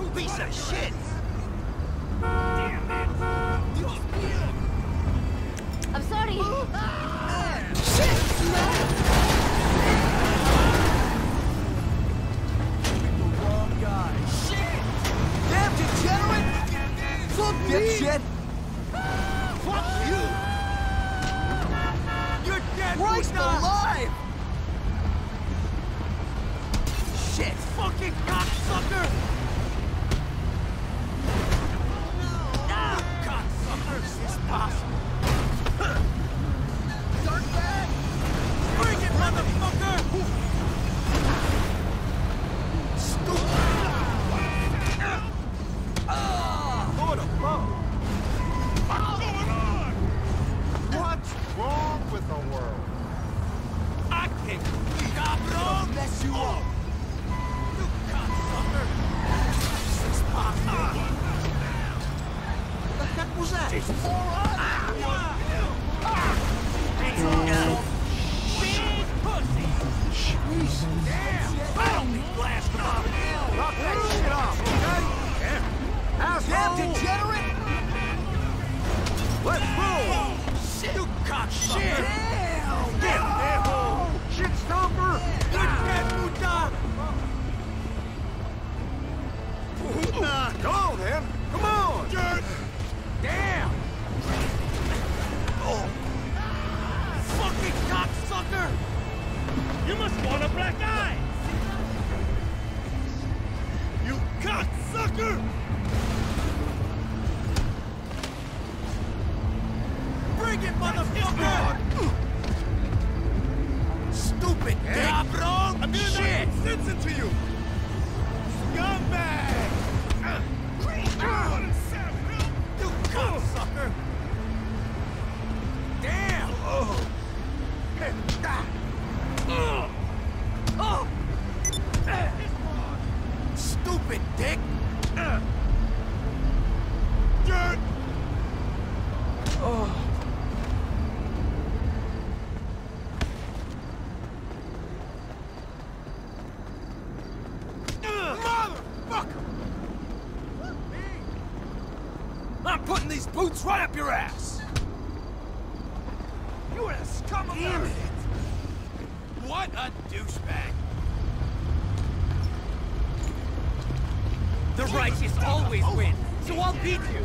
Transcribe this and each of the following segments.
piece of shit! Damn it! I'm sorry. Shit! The wrong guy. Shit! Damn degenerate! Fuck dipshit! Fuck you! You're dead! Christ alive! Shit! Fucking cocksucker! Cocksucker! Is this possible? Dirtbag! Bring it, motherfucker! Stupid! Lord above! What's going on? What's wrong with the world? I can't... Cabron! Mess you up! You cocksucker! Is this possible? The heck was that? Jesus! Big pussy! Jesus! Damn! I don't need blasting off! Knock that shit off, okay? Yeah. Asshole! Damn degenerate! Let's roll! Shit! You cocksucker! Damn! Damn! Asshole! Shit stomper! Good cat, puta! Come on, then! Come on! Dirt! Damn! Oh! Fucking cocksucker! You must want a black eye! You cocksucker! Bring it, motherfucker! Stupid cabron! I'm gonna knock sense into you! Scumbag! You cocksucker! Damn! Oh! Stupid dick! Dirt! Oh! Motherfucker! I'm putting these boots right up your ass! You are a scum of the earth! What a douchebag! The righteous always win, so I'll beat you!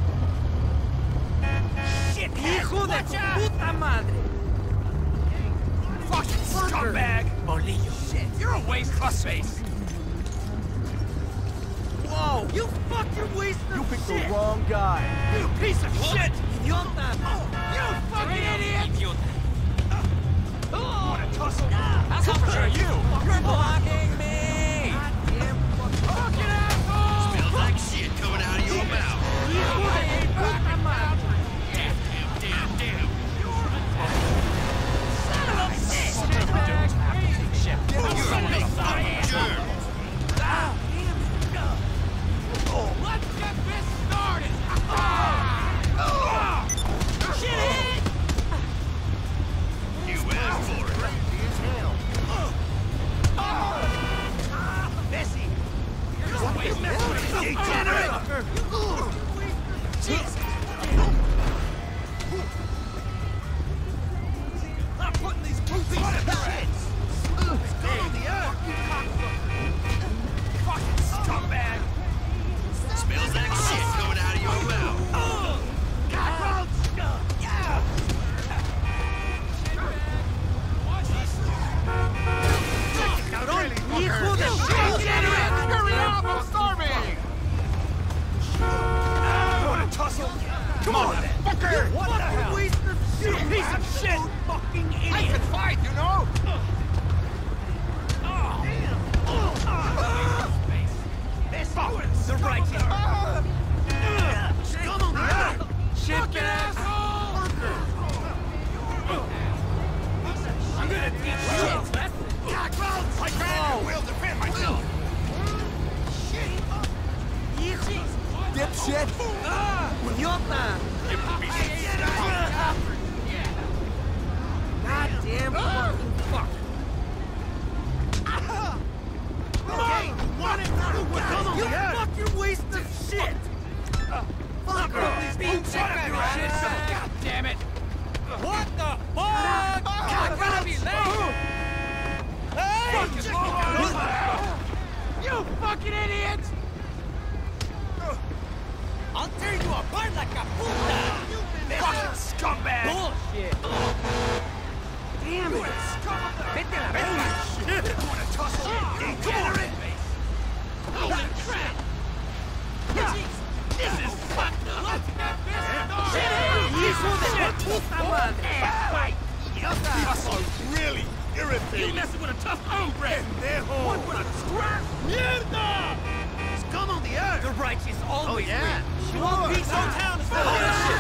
Shit! Hijo de puta madre! Fucking scumbag! Bolillo! Shit, you're a waste of space! Whoa! You fucking waste of shit! You picked the wrong guy! You piece of shit! Idiota! You fucking idiot! Idiota! Wanna tussle? How selfish are you? You're blocking me! Goddamn fucking asshole! Smells like shit coming out of your mouth! Damn! Son of a bitch! You're a big fucking jerk! Let's get this started! Shit hit! You asked for it. Bessie! You're just wasting this degenerate! Jesus! I'm putting these boots on your head! Stay in the earth! Fucking scumbag! Smells like shit coming out of your mouth! Hijo de shit! Hurry up! I'm starving! Wanna tussle? Come on, fucker! What the hell? You piece of shit! Fucking idiot! I can fight, you know! The righteous! Come on, shit asshole! I'm gonna teach you a lesson! I will defend myself! Dipshit! Idiota! Goddamn fucking fuck! Okay, want it? Come on, you fucking tough hombre! What would a scrap? Mierda! Scum on the earth! The righteous always win. You want peace on town instead of this shit!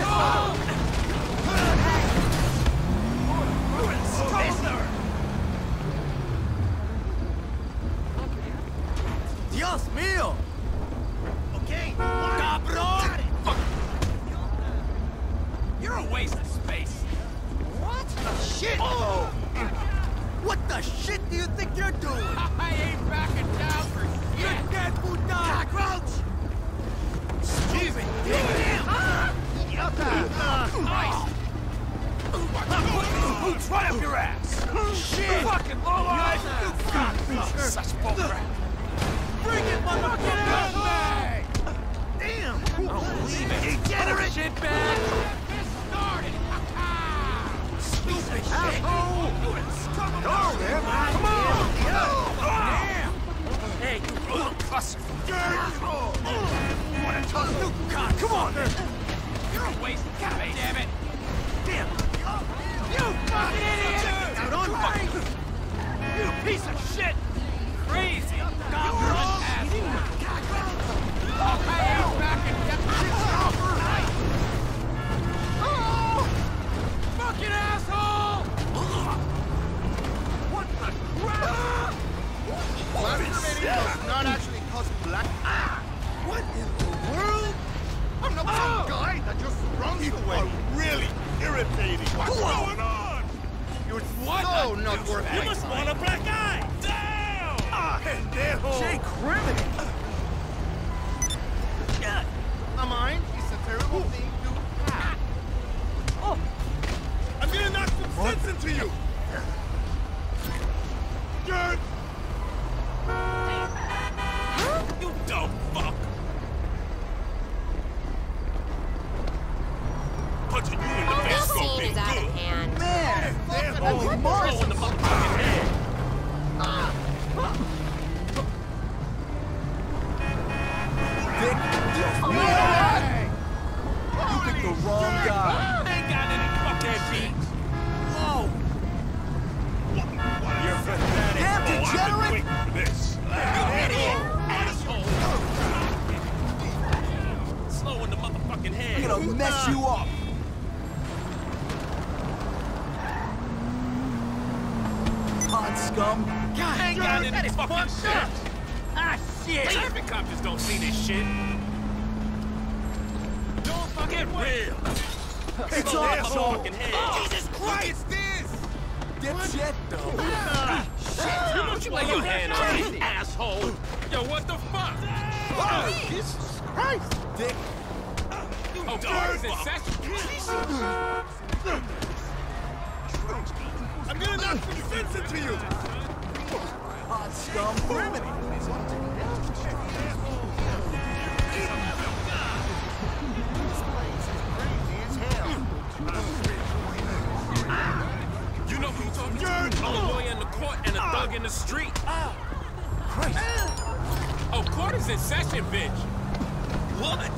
Dios mío! Okay, cabrón! You're a waste of space. What the shit? Oh! What the shit do you think you're doing? I ain't backing down for shit. You're dead, puta! Cockroach! Stupid! Nice! Boots right up your ass! Shit! Fucking lowlife! Such bullcrap! Bring it, motherfucker! Damn! I don't believe it! Degenerate! Shitbag! Get started! Stupid shit! Go, man! Come on! Damn! Hey, you little cusser! What a tussle! God, come on, man! You're a waste of space! Damn it! Damn! You fucking idiot! Out on me! You piece of shit! Crazy! God, you're an asshole! I ain't back and get shit over! Oh! Fucking asshole! What the crap? Does not actually cost black. What in the world? I'm not some guy that just runs away. Really irritating. What's going on? You're so not worth it. You must want a black eye! Damn! Pendejo! Jay Criminal! A mind is a terrible thing to have. Oh! I'm gonna knock some sense into you! Good! You dumb fuck! Punching you in the Oh, face this gonna scene be is out of good! hand. Man, Pendejo! Blow in the motherfucking head! You picked the wrong guy! Ain't got any fucking beats! Whoa! You're pathetic! Damn I've been degenerate! waiting for this! Idiot! Asshole! Slow in the motherfucking head! I'm gonna mess you up! Hot scum! God, ain't got any fucking shit! Ah, shit! Traffic cops just don't see this shit! Don't fucking real! It's Slow in the awesome! motherfucking head! Jesus Christ! this? Dipshit! Shit! Don't you lay your hand on me, asshole! Yo, what the fuck? Oh, Jesus Christ! Dick! Oh, dogs and I'm gonna knock some sense into you! Hot scum! You know who you talking to? A lawyer in the court and a thug in the street. Christ. Oh, court is in session, bitch. What?